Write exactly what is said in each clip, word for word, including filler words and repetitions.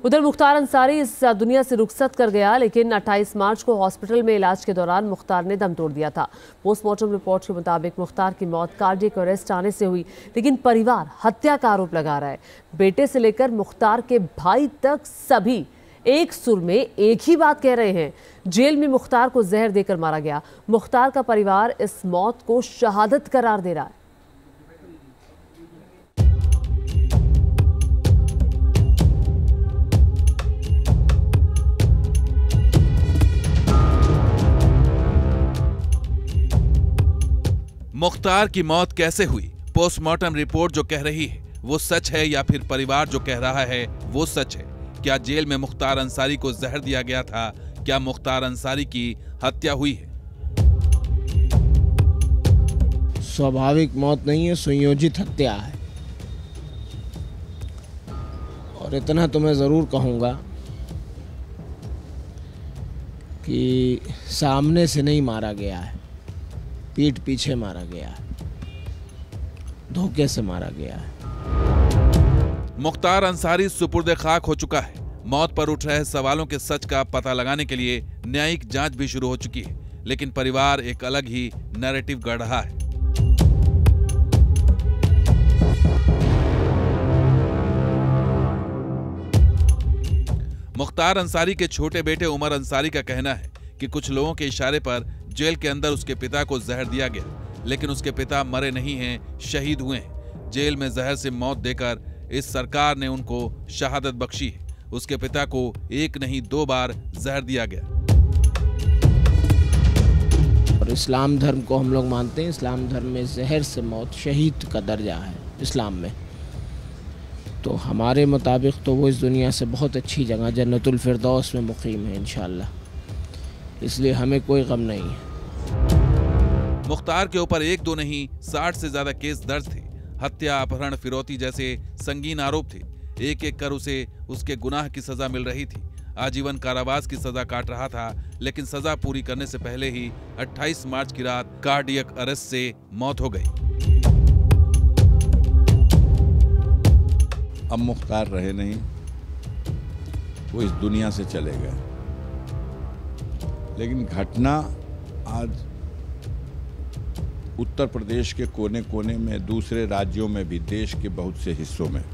उधर मुख्तार अंसारी इस दुनिया से रुखसत कर गया, लेकिन अट्ठाईस मार्च को हॉस्पिटल में इलाज के दौरान मुख्तार ने दम तोड़ दिया था। पोस्टमार्टम रिपोर्ट के मुताबिक मुख्तार की मौत कार्डियक अरेस्ट आने से हुई, लेकिन परिवार हत्या का आरोप लगा रहा है। बेटे से लेकर मुख्तार के भाई तक सभी एक सुर में एक ही बात कह रहे हैं, जेल में मुख्तार को जहर देकर मारा गया। मुख्तार का परिवार इस मौत को शहादत करार दे रहा है। मुख्तार की मौत कैसे हुई? पोस्टमार्टम रिपोर्ट जो कह रही है वो सच है या फिर परिवार जो कह रहा है वो सच है? क्या जेल में मुख्तार अंसारी को जहर दिया गया था? क्या मुख्तार अंसारी की हत्या हुई है? स्वाभाविक मौत नहीं है, संयोजित हत्या है। और इतना तो मैं जरूर कहूंगा कि सामने से नहीं मारा गया है, पीठ पीछे मारा गया है, धोखे से मारा गया है। मुख्तार अंसारी सुपुर्द खाक हो चुका है। मौत पर उठ रहे सवालों के सच का पता लगाने के लिए न्यायिक जांच भी शुरू हो चुकी है, लेकिन परिवार एक अलग ही नैरेटिव गढ़ रहा है। मुख्तार अंसारी के छोटे बेटे उमर अंसारी का कहना है कि कुछ लोगों के इशारे पर जेल के अंदर उसके पिता को जहर दिया गया, लेकिन उसके पिता मरे नहीं हैं, शहीद हुए हैं। जेल में जहर से मौत देकर इस सरकार ने उनको शहादत बख्शी है। उसके पिता को एक नहीं दो बार जहर दिया गया। और इस्लाम धर्म को हम लोग मानते हैं, इस्लाम धर्म में जहर से मौत शहीद का दर्जा है इस्लाम में। तो हमारे मुताबिक तो वो इस दुनिया से बहुत अच्छी जगह जन्नतुल फिरदौस में मुकीम है इंशाअल्लाह, इसलिए हमें कोई गम नहीं है। मुख्तार के ऊपर एक दो नहीं साठ से ज्यादा केस दर्ज थे। हत्या, अपहरण, फिरौती जैसे संगीन आरोप थे। एक एक कर उसे उसके गुनाह की सजा मिल रही थी। आजीवन कारावास की सजा काट रहा था, लेकिन सजा पूरी करने से पहले ही अट्ठाईस मार्च की रात कार्डियक अरेस्ट से मौत हो गई। अब मुख्तार रहे नहीं, वो इस दुनिया से चले गए। लेकिन घटना आज उत्तर प्रदेश के कोने कोने में, दूसरे राज्यों में भी, देश के बहुत से हिस्सों में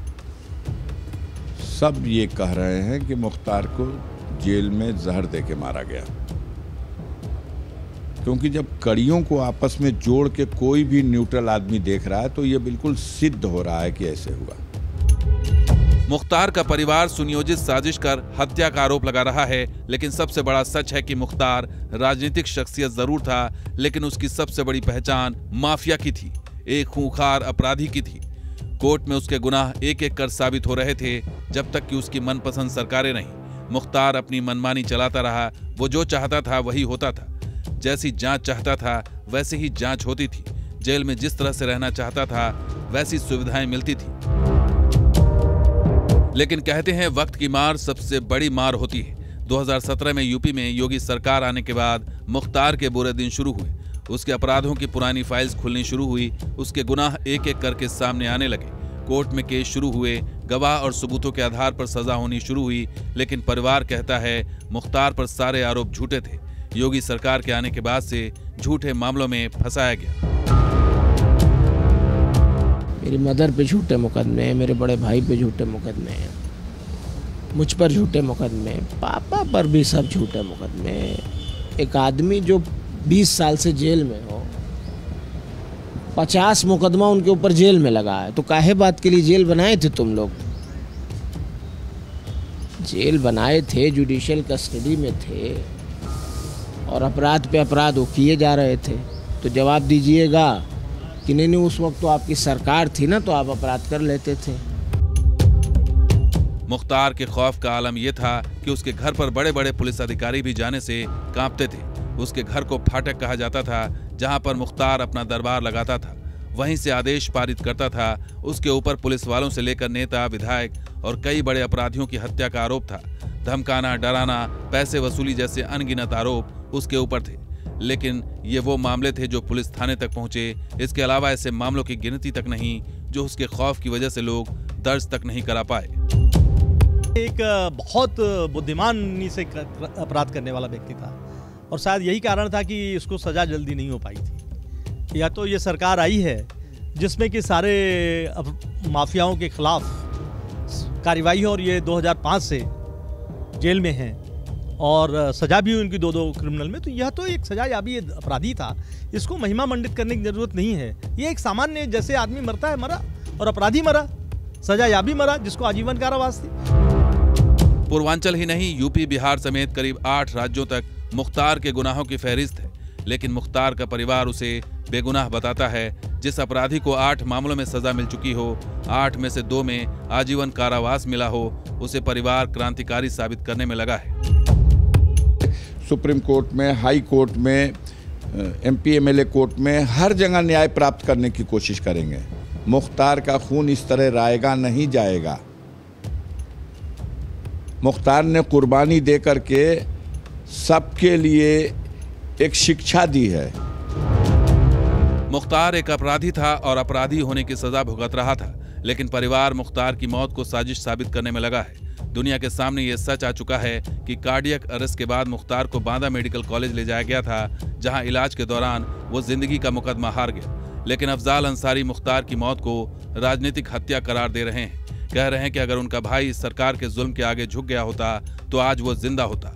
सब ये कह रहे हैं कि मुख्तार को जेल में जहर देके मारा गया। क्योंकि जब कड़ियों को आपस में जोड़ के कोई भी न्यूट्रल आदमी देख रहा है तो ये बिल्कुल सिद्ध हो रहा है कि ऐसे हुआ। मुख्तार का परिवार सुनियोजित साजिश कर हत्या का आरोप लगा रहा है, लेकिन सबसे बड़ा सच है कि मुख्तार राजनीतिक शख्सियत जरूर था, लेकिन उसकी सबसे बड़ी पहचान माफिया की थी, एक खूंखार अपराधी की थी। कोर्ट में उसके गुनाह एक एक कर साबित हो रहे थे, जब तक कि उसकी मनपसंद सरकारें नहीं। मुख्तार अपनी मनमानी चलाता रहा। वो जो चाहता था वही होता था। जैसी जांच चाहता था वैसे ही जांच होती थी। जेल में जिस तरह से रहना चाहता था वैसी सुविधाएं मिलती थी। लेकिन कहते हैं वक्त की मार सबसे बड़ी मार होती है। दो हज़ार सत्रह में यूपी में योगी सरकार आने के बाद मुख्तार के बुरे दिन शुरू हुए। उसके अपराधों की पुरानी फाइल्स खुलनी शुरू हुई। उसके गुनाह एक एक करके सामने आने लगे। कोर्ट में केस शुरू हुए। गवाह और सबूतों के आधार पर सजा होनी शुरू हुई। लेकिन परिवार कहता है मुख्तार पर सारे आरोप झूठे थे। योगी सरकार के आने के बाद से झूठे मामलों में फंसाया गया। मेरी मदर पे झूठे मुकदमे हैं, मेरे बड़े भाई पे झूठे मुकदमे हैं, मुझ पर झूठे मुकदमे, पापा पर भी सब झूठे मुकदमे। एक आदमी जो बीस साल से जेल में हो, पचास मुकदमा उनके ऊपर जेल में लगा है, तो काहे बात के लिए जेल बनाए थे तुम लोग? जेल बनाए थे, जुडिशियल कस्टडी में थे और अपराध पे अपराध वो किए जा रहे थे। तो जवाब दीजिएगा कि नहीं नहीं, उस वक्त तो आपकी सरकार थी ना, तो आप अपराध कर लेते थे। मुख्तार के खौफ का आलम यह था कि उसके घर पर बड़े बड़े पुलिस अधिकारी भी जाने से कांपते थे। उसके घर को फाटक कहा जाता था, जहां पर मुख्तार अपना दरबार लगाता था, वहीं से आदेश पारित करता था। उसके ऊपर पुलिस वालों से लेकर नेता, विधायक और कई बड़े अपराधियों की हत्या का आरोप था। धमकाना, डराना, पैसे वसूली जैसे अनगिनत आरोप उसके ऊपर थे। लेकिन ये वो मामले थे जो पुलिस थाने तक पहुंचे। इसके अलावा ऐसे मामलों की गिनती तक नहीं जो उसके खौफ की वजह से लोग दर्ज तक नहीं करा पाए। एक बहुत बुद्धिमानी से अपराध करने वाला व्यक्ति था और शायद यही कारण था कि इसको सज़ा जल्दी नहीं हो पाई थी। या तो ये सरकार आई है जिसमें कि सारे माफियाओं के खिलाफ कार्रवाई और ये दो हज़ार पाँच से जेल में हैं और सज़ा भी हुई उनकी दो दो क्रिमिनल में, तो यह तो एक सजायाबी अपराधी था, इसको महिमा मंडित करने की ज़रूरत नहीं है। ये एक सामान्य जैसे आदमी मरता है मरा और अपराधी मरा, सजायाबी मरा जिसको आजीवन कारावास थी। पूर्वांचल ही नहीं यूपी बिहार समेत करीब आठ राज्यों तक मुख्तार के गुनाहों की फहरिस्त है, लेकिन मुख्तार का परिवार उसे बेगुनाह बताता है। जिस अपराधी को आठ मामलों में सजा मिल चुकी हो, आठ में से दो में आजीवन कारावास मिला हो, उसे परिवार क्रांतिकारी साबित करने में लगा है। सुप्रीम कोर्ट में, हाई कोर्ट में, एमपी एमएलए कोर्ट में, हर जगह न्याय प्राप्त करने की कोशिश करेंगे। मुख्तार का खून इस तरह रायगा नहीं जाएगा। मुख्तार ने कुर्बानी दे करके सबके लिए एक शिक्षा दी है। मुख्तार एक अपराधी था और अपराधी होने की सजा भुगत रहा था, लेकिन परिवार मुख्तार की मौत को साजिश साबित करने में लगा है। दुनिया के सामने ये सच आ चुका है कि कार्डियक अरेस्ट के बाद मुख्तार को बांदा मेडिकल कॉलेज ले जाया गया था, जहां इलाज के दौरान वो जिंदगी का मुकदमा हार गया। लेकिन अफजाल अंसारी मुख्तार की मौत को राजनीतिक हत्या करार दे रहे हैं। कह रहे हैं कि अगर उनका भाई इस सरकार के जुल्म के आगे झुक गया होता तो आज वो जिंदा होता।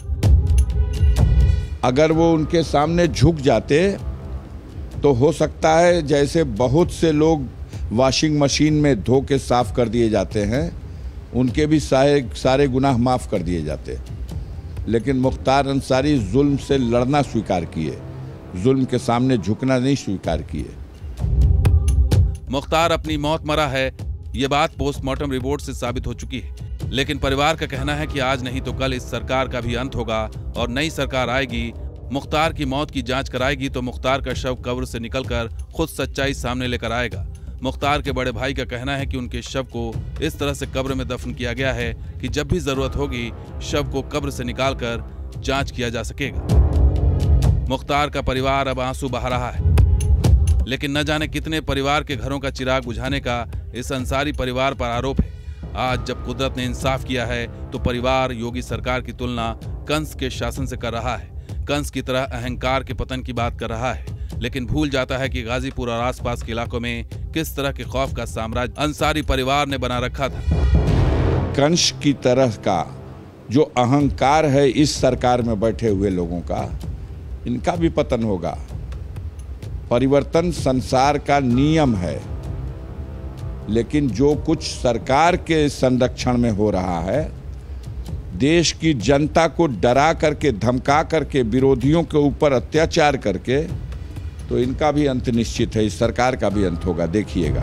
अगर वो उनके सामने झुक जाते तो हो सकता है जैसे बहुत से लोग वॉशिंग मशीन में धो के साफ कर दिए जाते हैं, उनके भी सारे सारे गुनाह माफ़ कर दिए जाते। लेकिन मुख्तार अंसारी जुल्म से लड़ना स्वीकार किए, जुल्म के सामने झुकना नहीं स्वीकार किए। मुख्तार अपनी मौत मरा है, ये बात पोस्टमार्टम रिपोर्ट से साबित हो चुकी है। लेकिन परिवार का कहना है कि आज नहीं तो कल इस सरकार का भी अंत होगा और नई सरकार आएगी, मुख्तार की मौत की जांच कराएगी तो मुख्तार का शव कब्र से निकलकर खुद सच्चाई सामने लेकर आएगा। मुख्तार के बड़े भाई का कहना है कि उनके शव को इस तरह से कब्र में दफन किया गया है कि जब भी जरूरत होगी शव को कब्र से निकालकर जांच किया जा सकेगा। मुख्तार का परिवार अब आंसू बहा रहा है, लेकिन न जाने कितने परिवार के घरों का चिराग बुझाने का इस अंसारी परिवार पर आरोप है। आज जब कुदरत ने इंसाफ किया है तो परिवार योगी सरकार की तुलना कंस के शासन से कर रहा है, कंस की तरह अहंकार के पतन की बात कर रहा है, लेकिन भूल जाता है कि गाजीपुर और आसपास के इलाकों में किस तरह के खौफ का साम्राज्य अंसारी परिवार ने बना रखा था। कंस की तरह का जो अहंकार है इस सरकार में बैठे हुए लोगों का, इनका भी पतन होगा। परिवर्तन संसार का नियम है, लेकिन जो कुछ सरकार के संरक्षण में हो रहा है, देश की जनता को डरा करके, धमका करके, विरोधियों के ऊपर अत्याचार करके, तो इनका भी अंत निश्चित है, इस सरकार का भी अंत होगा, देखिएगा।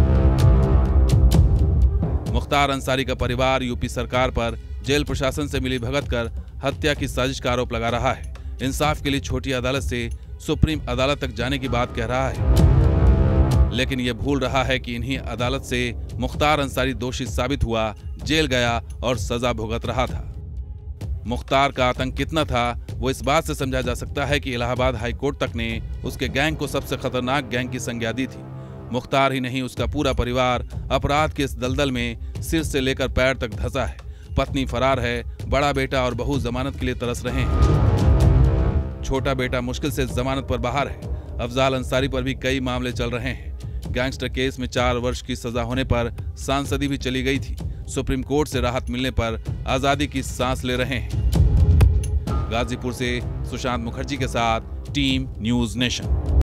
मुख्तार अंसारी का परिवार यूपी सरकार पर जेल प्रशासन से मिली भगत कर हत्या की साजिश का आरोप लगा रहा है। इंसाफ के लिए छोटी अदालत से सुप्रीम अदालत तक जाने की बात कह रहा है, लेकिन ये भूल रहा है कि इन्हीं अदालत से मुख्तार अंसारी दोषी साबित हुआ, जेल गया और सजा भुगत रहा था। मुख्तार का आतंक कितना था वो इस बात से समझा जा सकता है कि इलाहाबाद हाई कोर्ट तक ने उसके गैंग को सबसे खतरनाक गैंग की संज्ञा दी थी। मुख्तार ही नहीं, उसका पूरा परिवार अपराध के इस दलदल में सिर से लेकर पैर तक धंसा है। पत्नी फरार है, बड़ा बेटा और बहू जमानत के लिए तरस रहे हैं, छोटा बेटा मुश्किल से जमानत पर बाहर है। अफजाल अंसारी पर भी कई मामले चल रहे हैं। गैंगस्टर केस में चार वर्ष की सजा होने पर सांसदी भी चली गई थी। सुप्रीम कोर्ट से राहत मिलने पर आजादी की सांस ले रहे हैं। गाजीपुर से सुशांत मुखर्जी के साथ टीम न्यूज नेशन।